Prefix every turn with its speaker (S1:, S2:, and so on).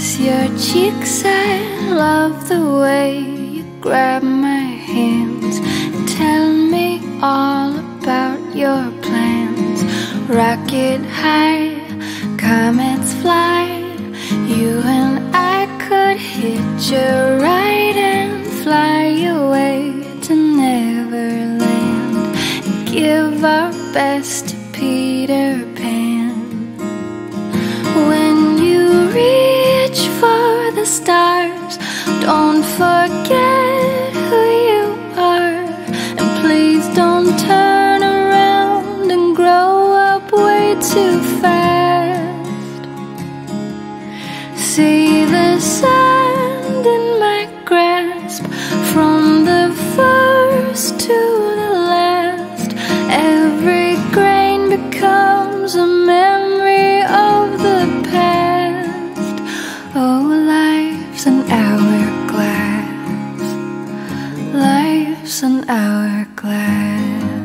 S1: kiss your cheeks, I love the way you grab my hands. Tell me all about your plans. Rocket high, comets fly. You and I could hitch a ride and fly away to Neverland and give our best to Peter Pan. When you reach for the stars, don't forget who you are, and please don't turn around and grow up way too fast. See the sand in my grasp, from the first to the last. Every grain becomes a memory of the past. Oh, life's an hourglass, life's an hourglass.